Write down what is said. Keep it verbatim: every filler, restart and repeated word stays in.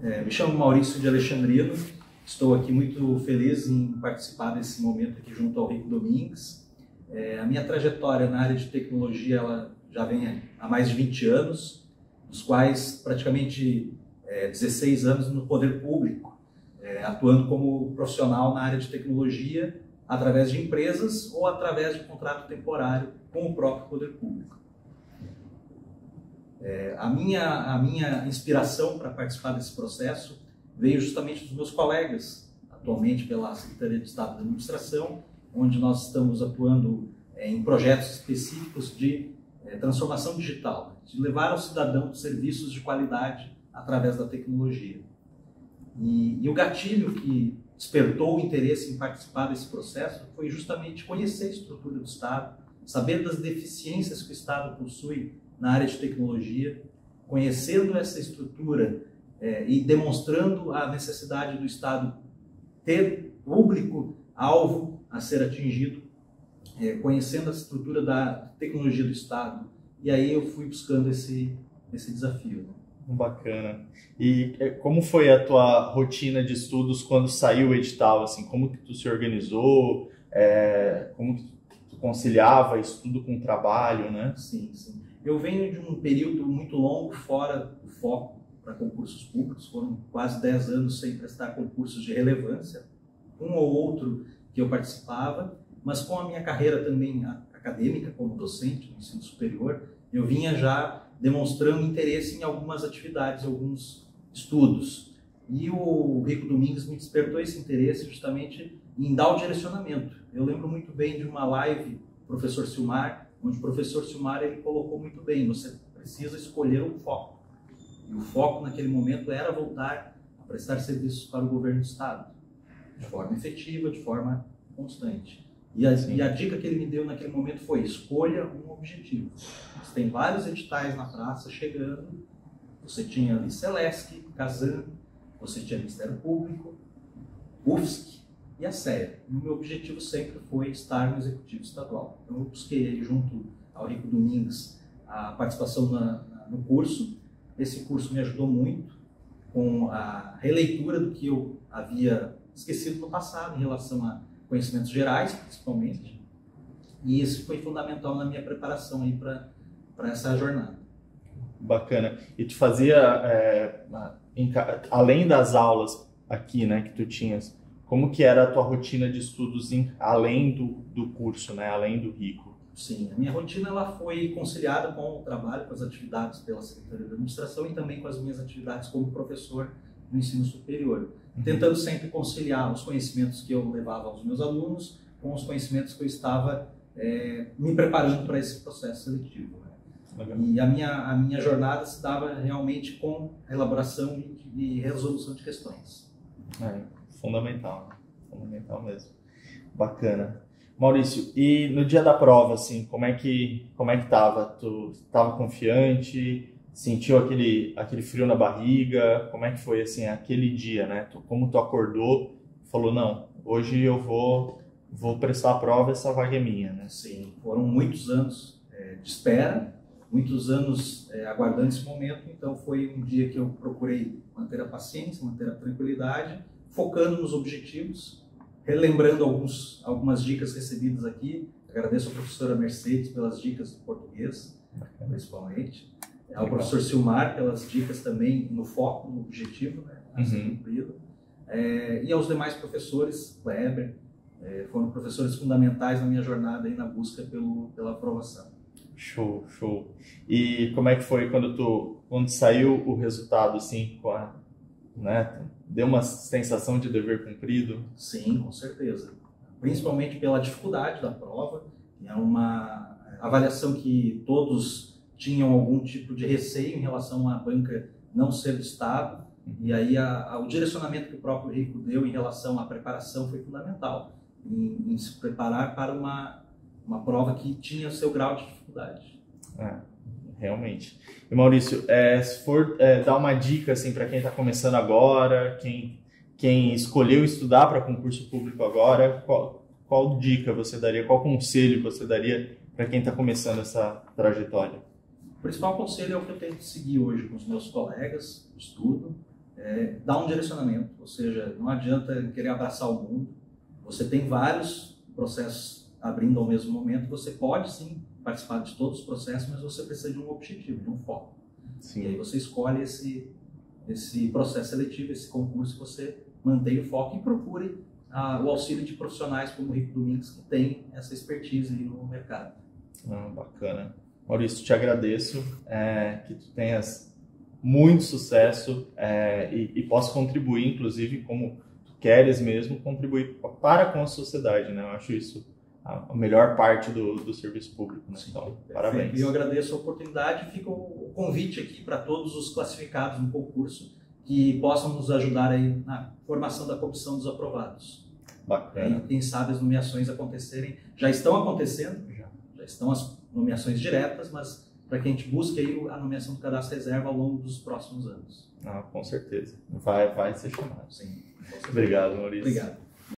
É, me chamo Maurício de Alexandrino, estou aqui muito feliz em participar desse momento aqui junto ao Rico Domingues. É, a minha trajetória na área de tecnologia ela já vem há mais de vinte anos, dos quais praticamente é, dezesseis anos no poder público, é, atuando como profissional na área de tecnologia, através de empresas ou através de contrato temporário com o próprio poder público. É, a, minha, a minha inspiração para participar desse processo veio justamente dos meus colegas, atualmente pela Secretaria de Estado da Administração, onde nós estamos atuando é, em projetos específicos de é, transformação digital, de levar ao cidadão serviços de qualidade através da tecnologia. E, e o gatilho que despertou o interesse em participar desse processo foi justamente conhecer a estrutura do Estado, saber das deficiências que o Estado possui na área de tecnologia, conhecendo essa estrutura é, e demonstrando a necessidade do Estado ter público-alvo a ser atingido, é, conhecendo a estrutura da tecnologia do Estado. E aí eu fui buscando esse, esse desafio. Bacana. E como foi a tua rotina de estudos quando saiu o edital? Assim, como que tu se organizou? É, como que tu conciliava estudo com trabalho, né? Sim, sim. Eu venho de um período muito longo fora do foco para concursos públicos, foram quase dez anos sem prestar concursos de relevância, um ou outro que eu participava, mas com a minha carreira também acadêmica como docente no ensino superior, eu vinha já demonstrando interesse em algumas atividades, alguns estudos. E o Rico Domingues me despertou esse interesse justamente em dar o direcionamento. Eu lembro muito bem de uma live do professor Silmar, onde o professor Silmar ele colocou muito bem, você precisa escolher um foco. E o foco naquele momento era voltar a prestar serviços para o governo do Estado, de forma efetiva, de forma constante. E a, e a dica que ele me deu naquele momento foi: escolha um objetivo. Você tem vários editais na praça chegando, você tinha ali Celesc, Casan, você tinha Ministério Público, U F S C e a S E A. E o meu objetivo sempre foi estar no Executivo Estadual. Então eu busquei, junto ao Rico Domingues, a participação na, na, no curso. Esse curso me ajudou muito com a releitura do que eu havia esquecido no passado em relação a conhecimentos gerais, principalmente. E isso foi fundamental na minha preparação aí para para essa jornada. Bacana. E tu fazia, é, em, além das aulas aqui, né, que tu tinhas, como que era a tua rotina de estudos em, além do, do curso, né, além do Rico? Sim, a minha rotina ela foi conciliada com o trabalho, com as atividades pela Secretaria de Administração e também com as minhas atividades como professor no ensino superior, uhum. tentando sempre conciliar os conhecimentos que eu levava aos meus alunos com os conhecimentos que eu estava é, me preparando para esse processo seletivo. Legal. E a minha, a minha jornada se dava realmente com a elaboração e, e resolução de questões. É, fundamental, fundamental mesmo. Bacana. Maurício, e no dia da prova, assim, como é que como é que tava? Tu estava confiante? Sentiu aquele aquele frio na barriga? Como é que foi assim aquele dia, né? Tu, como tu acordou, falou não, hoje eu vou vou prestar a prova, essa vaga é minha, né? Sim, foram muitos anos é, de espera. Muitos anos é, aguardando esse momento, então foi um dia que eu procurei manter a paciência, manter a tranquilidade, focando nos objetivos, relembrando alguns, algumas dicas recebidas aqui. Agradeço à professora Mercedes pelas dicas do português, principalmente, ao professor Silmar pelas dicas também no foco, no objetivo, né, a ser cumprido, é, e aos demais professores, Kleber, é, foram professores fundamentais na minha jornada aí na busca pelo, pela aprovação. Show, show. E como é que foi quando tu, quando saiu o resultado, assim, com a, né, deu uma sensação de dever cumprido? Sim, com certeza. Principalmente pela dificuldade da prova, é uma avaliação que todos tinham algum tipo de receio em relação à banca não ser do Estado, e aí a, a, o direcionamento que o próprio Rico deu em relação à preparação foi fundamental, em, em se preparar para uma uma prova que tinha o seu grau de dificuldade. É, realmente. E Maurício, é, se for é, dar uma dica assim, para quem está começando agora, quem, quem escolheu estudar para concurso público agora, qual, qual dica você daria, qual conselho você daria para quem está começando essa trajetória? O principal conselho é o que eu tento seguir hoje com os meus colegas, estudo, é, dar um direcionamento, ou seja, não adianta querer abraçar o mundo. Você tem vários processos abrindo ao mesmo momento, você pode sim participar de todos os processos, mas você precisa de um objetivo, de um foco. Sim. E aí você escolhe esse, esse processo seletivo, esse concurso, você mantém o foco e procure ah, o auxílio de profissionais como o Rico Domingues, que tem essa expertise aí no mercado. Ah, bacana. Maurício, te agradeço, é, que tu tenhas muito sucesso é, e, e possa contribuir, inclusive, como tu queres mesmo, contribuir para com a sociedade, né? Eu acho isso a melhor parte do, do serviço público, né? Então, perfeito. Parabéns. E eu agradeço a oportunidade, fica o convite aqui para todos os classificados no concurso que possam nos ajudar aí na formação da comissão dos aprovados. Bacana. E quem sabe as nomeações acontecerem, já estão acontecendo, já, já estão as nomeações diretas, mas para que a gente busque aí a nomeação do cadastro reserva ao longo dos próximos anos. Ah, com certeza. Vai, vai ser chamado. Sim. Obrigado, Maurício. Obrigado.